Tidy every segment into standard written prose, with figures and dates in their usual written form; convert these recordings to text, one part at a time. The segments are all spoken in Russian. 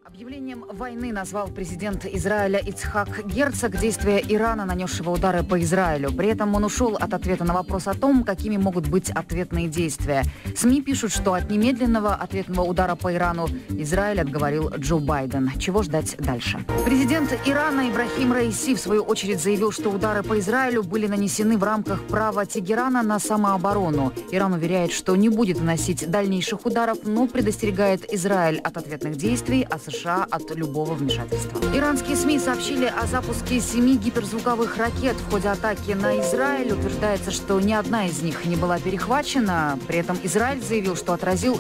Объявлением войны назвал президент Израиля Ицхак Герцог действия Ирана, нанесшего удары по Израилю. При этом он ушел от ответа на вопрос о том, какими могут быть ответные действия. СМИ пишут, что от немедленного ответного удара по Ирану Израиль отговорил Джо Байден. Чего ждать дальше? Президент Ирана Ибрахим Раиси в свою очередь заявил, что удары по Израилю были нанесены в рамках права Тегерана на самооборону. Иран уверяет, что не будет наносить дальнейших ударов, но предостерегает Израиль от ответных действий, а США от любого вмешательства. Иранские СМИ сообщили о запуске 7 гиперзвуковых ракет в ходе атаки на Израиль. Утверждается, что ни одна из них не была перехвачена. При этом Израиль заявил, что отразил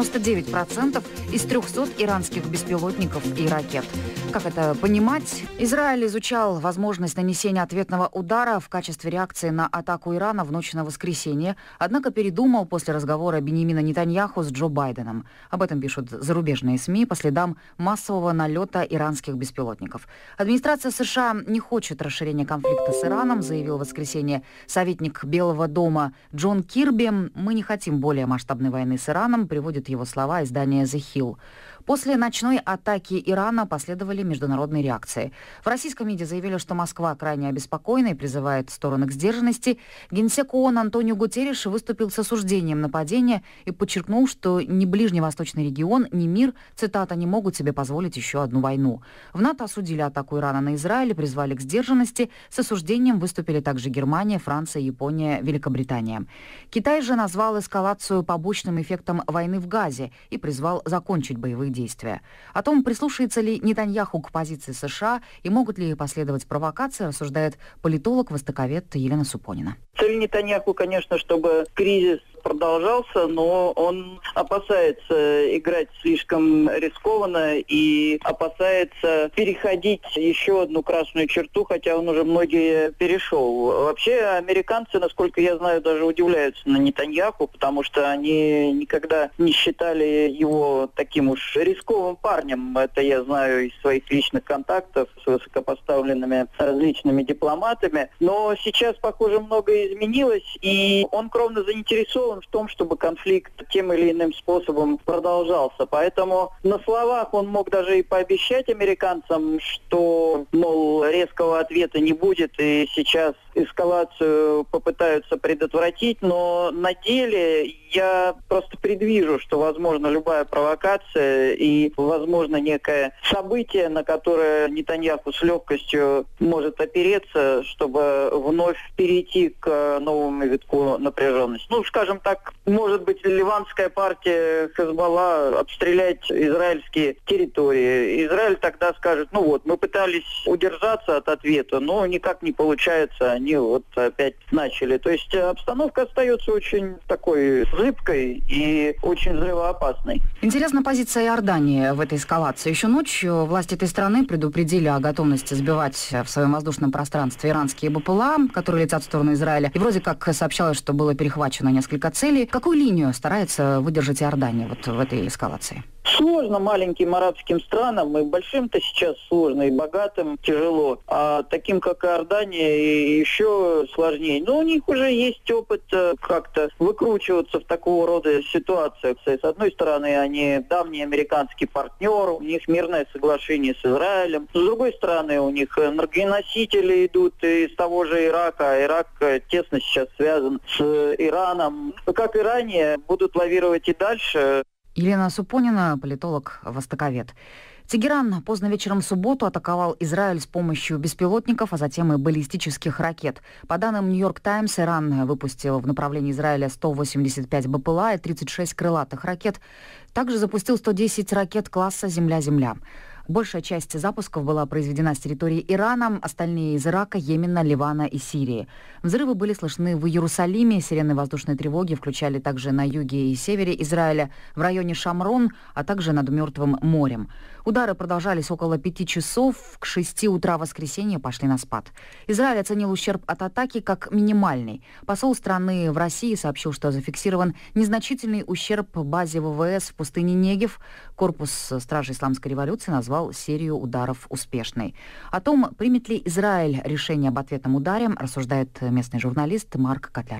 99% из 300 иранских беспилотников и ракет. Как это понимать? Израиль изучал возможность нанесения ответного удара в качестве реакции на атаку Ирана в ночь на воскресенье, однако передумал после разговора Биньямина Нетаньяху с Джо Байденом. Об этом пишут зарубежные СМИ по следам массового налета иранских беспилотников. Администрация США не хочет расширения конфликта с Ираном, заявил в воскресенье советник Белого дома Джон Кирби. «Мы не хотим более масштабной войны с Ираном», приводит его слова издание The Hill. После ночной атаки Ирана последовали международные реакции. В российском МИДе заявили, что Москва крайне обеспокоена и призывает стороны к сдержанности. Генсек ООН Антонио Гутерриш выступил с осуждением нападения и подчеркнул, что ни ближневосточный регион, ни мир, цитата, не могут себе позволить еще одну войну. В НАТО осудили атаку Ирана на Израиль и призвали к сдержанности. С осуждением выступили также Германия, Франция, Япония, Великобритания. Китай же назвал эскалацию побочным эффектом войны в Газе и призвал закончить боевые действия. О том, прислушается ли Нетаньяху к позиции США и могут ли последовать провокации, рассуждает политолог-востоковед Елена Супонина. Цель Нетаньяху, конечно, чтобы кризис продолжался, но он опасается играть слишком рискованно и опасается переходить еще одну красную черту, хотя он уже многие перешел. Вообще, американцы, насколько я знаю, даже удивляются на Нетаньяху, потому что они никогда не считали его таким уж рисковым парнем. Это я знаю из своих личных контактов с высокопоставленными различными дипломатами. Но сейчас, похоже, многое изменилось, и он кровно заинтересован в том, чтобы конфликт тем или иным способом продолжался. Поэтому на словах он мог даже и пообещать американцам, что, мол, резкого ответа не будет, и сейчас эскалацию попытаются предотвратить, но на деле я просто предвижу, что возможно любая провокация и возможно некое событие, на которое Нетаньяху с легкостью может опереться, чтобы вновь перейти к новому витку напряженности. Ну, скажем так, может быть, ливанская партия Хезболла обстрелять израильские территории. Израиль тогда скажет, ну вот, мы пытались удержаться от ответа, но никак не получается, они вот опять начали. То есть обстановка остается очень такой зыбкой и очень взрывоопасной. Интересна позиция Иордании в этой эскалации. Еще ночью власти этой страны предупредили о готовности сбивать в своем воздушном пространстве иранские БПЛА, которые летят в сторону Израиля. И вроде как сообщалось, что было перехвачено несколько целей. Какую линию старается выдержать Иордания вот в этой эскалации? Сложно маленьким арабским странам, и большим-то сейчас сложно, и богатым тяжело, а таким, как Иордания, еще сложнее. Но у них уже есть опыт как-то выкручиваться в такого рода ситуациях. С одной стороны, они давний американский партнер, у них мирное соглашение с Израилем. С другой стороны, у них энергоносители идут из того же Ирака, а Ирак тесно сейчас связан с Ираном. Как и ранее, будут лавировать и дальше. Елена Супонина, политолог-востоковед. Тегеран поздно вечером в субботу атаковал Израиль с помощью беспилотников, а затем и баллистических ракет. По данным «Нью-Йорк Таймс», Иран выпустил в направлении Израиля 185 БПЛА и 36 крылатых ракет. Также запустил 110 ракет класса «Земля-Земля». Большая часть запусков была произведена с территории Ирана, остальные из Ирака, Йемена, Ливана и Сирии. Взрывы были слышны в Иерусалиме, сирены воздушной тревоги включали также на юге и севере Израиля, в районе Шамрон, а также над Мертвым морем. Удары продолжались около 5 часов, к 6 утра воскресенья пошли на спад. Израиль оценил ущерб от атаки как минимальный. Посол страны в России сообщил, что зафиксирован незначительный ущерб базе ВВС в пустыне Негев. Корпус Стражи Исламской революции назвал серию ударов успешной. О том, примет ли Израиль решение об ответном ударе, рассуждает местный журналист Марк Котлярский.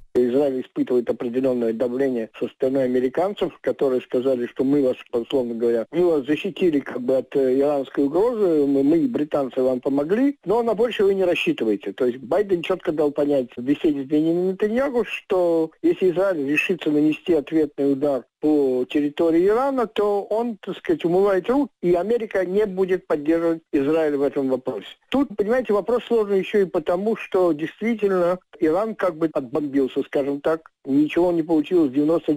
Израиль испытывает определенное давление со стороны американцев, которые сказали, что мы вас, условно говоря, мы вас защитили от иранской угрозы, мы, британцы, вам помогли, но на больше вы не рассчитываете. То есть Байден четко дал понять в беседе с Беньямином Нетаньяху, что если Израиль решится нанести ответный удар по территории Ирана, то он, умывает руки, и Америка не будет поддерживать Израиль в этом вопросе. Тут, понимаете, вопрос сложный еще и потому, что действительно Иран отбомбился, скажем так. Ничего не получилось,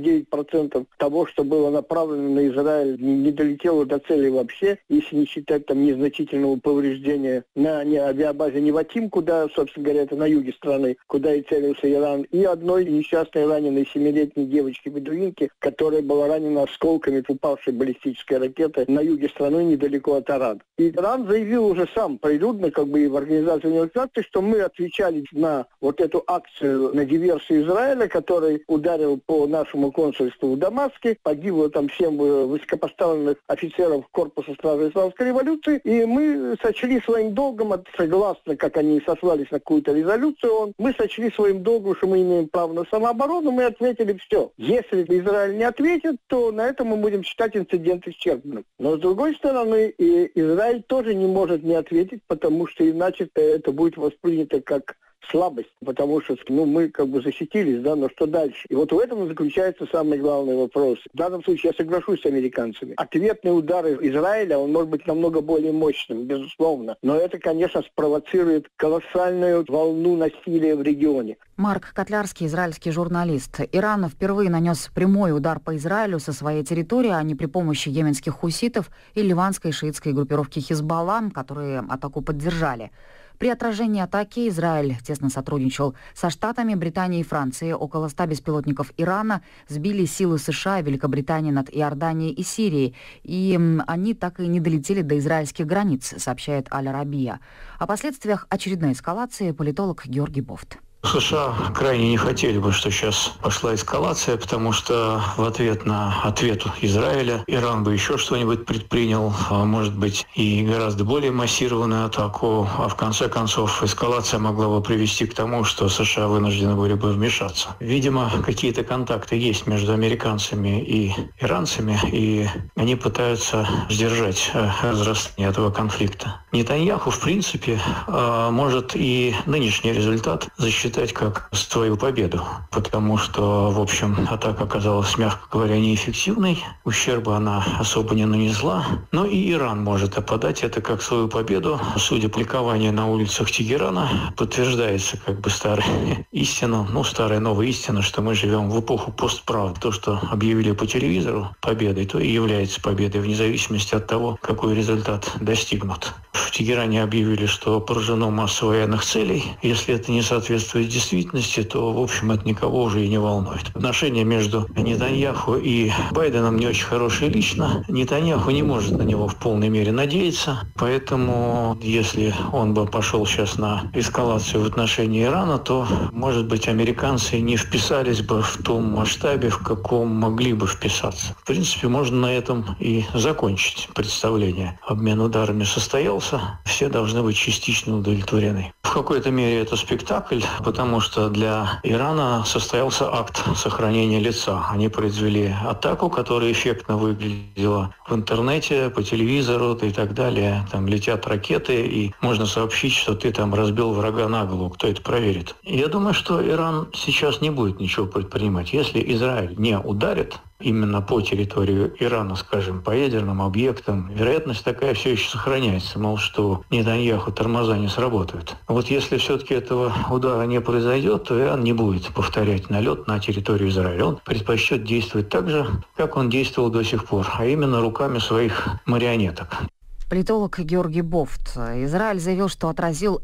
99% того, что было направлено на Израиль, не долетело до цели вообще, если не считать незначительного повреждения на авиабазе Неватим, куда, собственно говоря, это на юге страны, куда и целился Иран, и одной несчастной раненой 7-летней девочки-бедуинки, которая была ранена осколками упавшей баллистической ракеты на юге страны, недалеко от Арада. И Иран заявил уже сам прилюдно, и в Организации Объединенных Наций, что мы отвечали на эту акцию, на диверсию Израиля, который ударил по нашему консульству в Дамаске, погибло там 7 высокопоставленных офицеров корпуса стражи исламской революции, и мы сочли своим долгом, согласно, как они сослались на какую-то резолюцию, мы сочли своим долгом, что мы имеем право на самооборону, мы ответили все. Если Израиль не ответит, то на этом мы будем считать инцидент исчерпанным. Но с другой стороны, и Израиль тоже не может не ответить, потому что иначе это будет воспринято как слабость, потому что мы защитились, но что дальше? И в этом заключается самый главный вопрос. В данном случае я соглашусь с американцами. Ответный удар Израиля, он может быть намного более мощным, безусловно, но это, конечно, спровоцирует колоссальную волну насилия в регионе. Марк Котлярский, израильский журналист. Иран впервые нанес прямой удар по Израилю со своей территории, а не при помощи йеменских хуситов и ливанской шиитской группировки Хизбалла, которые атаку поддержали. При отражении атаки Израиль тесно сотрудничал со Штатами, Британией и Францией. Около 100 беспилотников Ирана сбили силы США и Великобритании над Иорданией и Сирией. И они так и не долетели до израильских границ, сообщает Аль-Арабия. О последствиях очередной эскалации политолог Георгий Бофт. США крайне не хотели бы, что сейчас пошла эскалация, потому что в ответ на ответ Израиля Иран бы еще что-нибудь предпринял, может быть, и гораздо более массированную атаку, а в конце концов эскалация могла бы привести к тому, что США вынуждены были бы вмешаться. Видимо, какие-то контакты есть между американцами и иранцами, и они пытаются сдержать разрастание этого конфликта. Нетаньяху, в принципе, может и нынешний результат засчитать как свою победу, потому что, в общем, атака оказалась, мягко говоря, неэффективной, ущерба она особо не нанесла, но и Иран может подать это как свою победу. Судя по ликованию на улицах Тегерана, подтверждается старая истина, старая новая истина, что мы живем в эпоху постправды. То, что объявили по телевизору победой, то и является победой, вне зависимости от того, какой результат достигнут. В Тегеране объявили, что поражено масса военных целей. Если это не соответствует действительности, то, в общем, это никого уже и не волнует. Отношения между Нетаньяху и Байденом не очень хорошие лично. Нетаньяху не может на него в полной мере надеяться. Поэтому, если он бы пошел сейчас на эскалацию в отношении Ирана, то, может быть, американцы не вписались бы в том масштабе, в каком могли бы вписаться. В принципе, можно на этом и закончить представление. Обмен ударами состоялся. Все должны быть частично удовлетворены. В какой-то мере это спектакль, потому что для Ирана состоялся акт сохранения лица. Они произвели атаку, которая эффектно выглядела в интернете, по телевизору и так далее. Там летят ракеты, и можно сообщить, что ты там разбил врага на голову. Кто это проверит? Я думаю, что Иран сейчас не будет ничего предпринимать. Если Израиль не ударит именно по территории Ирана, скажем, по ядерным объектам, вероятность такая все еще сохраняется, мол, что Нетаньяху тормоза не сработают. Вот если все-таки этого удара не произойдет, то Иран не будет повторять налет на территорию Израиля. Он предпочтет действовать так же, как он действовал до сих пор, а именно руками своих марионеток. Политолог Георгий Бофт. Израиль заявил, что отразил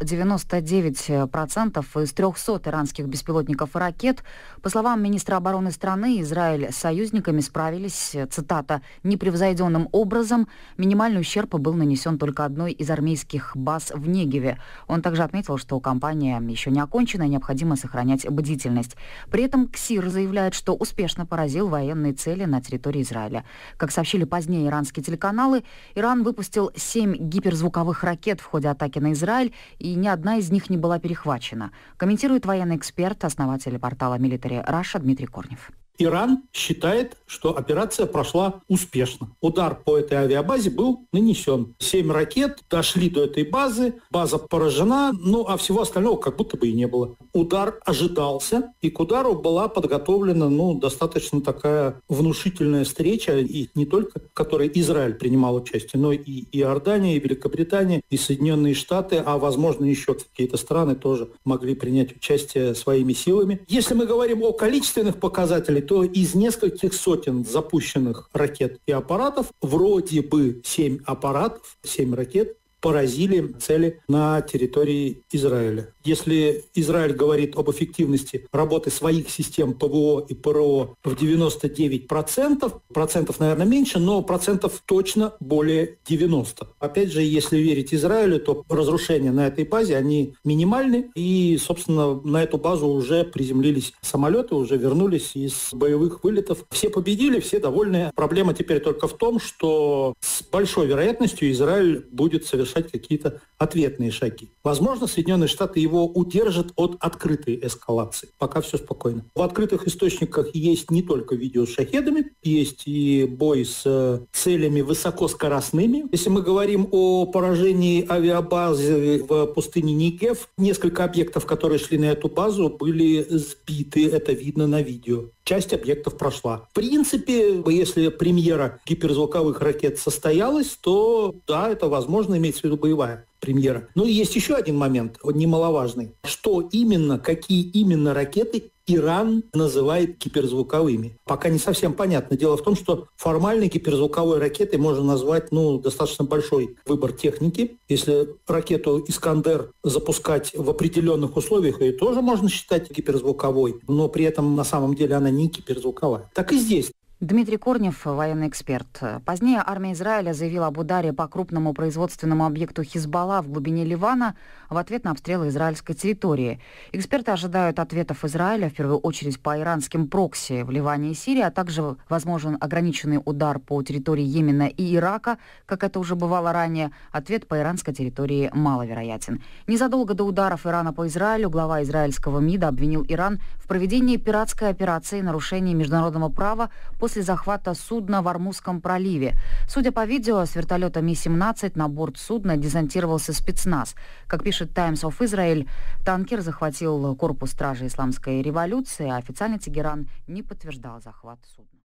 99% из 300 иранских беспилотников и ракет. По словам министра обороны страны, Израиль с союзниками справились, цитата, «непревзойденным образом». Минимальный ущерб был нанесен только одной из армейских баз в Негеве. Он также отметил, что кампания еще не окончена и необходимо сохранять бдительность. При этом КСИР заявляет, что успешно поразил военные цели на территории Израиля. Как сообщили позднее иранские телеканалы, Иран выпустил 7 гиперзвуковых ракет в ходе атаки на Израиль, и ни одна из них не была перехвачена. Комментирует военный эксперт, основатель портала Military Russia Дмитрий Корнев. Иран считает, что операция прошла успешно. Удар по этой авиабазе был нанесен. 7 ракет дошли до этой базы, база поражена, а всего остального как будто бы и не было. Удар ожидался, и к удару была подготовлена достаточно такая внушительная встреча, и не только в которой Израиль принимал участие, но и Иордания, и Великобритания, и Соединенные Штаты, а возможно еще какие-то страны тоже могли принять участие своими силами. Если мы говорим о количественных показателях, то из нескольких сотен запущенных ракет и аппаратов вроде бы 7 аппаратов, 7 ракет поразили цели на территории Израиля. Если Израиль говорит об эффективности работы своих систем ПВО и ПРО в 99%, процентов, наверное, меньше, но процентов точно более 90%. Опять же, если верить Израилю, то разрушения на этой базе, они минимальны, и, собственно, на эту базу уже приземлились самолеты, уже вернулись из боевых вылетов. Все победили, все довольны. Проблема теперь только в том, что с большой вероятностью Израиль будет совершать какие-то ответные шаги. Возможно, Соединенные Штаты его удержат от открытой эскалации. Пока все спокойно. В открытых источниках есть не только видео с шахедами, есть и бой с целями высокоскоростными. Если мы говорим о поражении авиабазы в пустыне Негев, несколько объектов, которые шли на эту базу, были сбиты. Это видно на видео. Часть объектов прошла. В принципе, если премьера гиперзвуковых ракет состоялась, то да, это возможно, имеется в виду боевая премьера. Но есть еще один момент, немаловажный. Что именно, какие именно ракеты Иран называет гиперзвуковыми? Пока не совсем понятно. Дело в том, что формально гиперзвуковой ракетой можно назвать достаточно большой выбор техники. Если ракету «Искандер» запускать в определенных условиях, ее тоже можно считать гиперзвуковой, но при этом на самом деле она не гиперзвуковая. Так и здесь. Дмитрий Корнев, военный эксперт. Позднее армия Израиля заявила об ударе по крупному производственному объекту «Хизбалла» в глубине Ливана в ответ на обстрелы израильской территории. Эксперты ожидают ответов Израиля, в первую очередь по иранским прокси в Ливане и Сирии, а также возможен ограниченный удар по территории Йемена и Ирака, как это уже бывало ранее. Ответ по иранской территории маловероятен. Незадолго до ударов Ирана по Израилю глава израильского МИДа обвинил Иран в проведении пиратской операции и нарушении международного права после захвата судна в Ормузском проливе. Судя по видео, с вертолета Ми-17 на борт судна десантировался спецназ. Как пишет Times of Israel, танкер захватил корпус стражи исламской революции, а официальный Тегеран не подтверждал захват судна.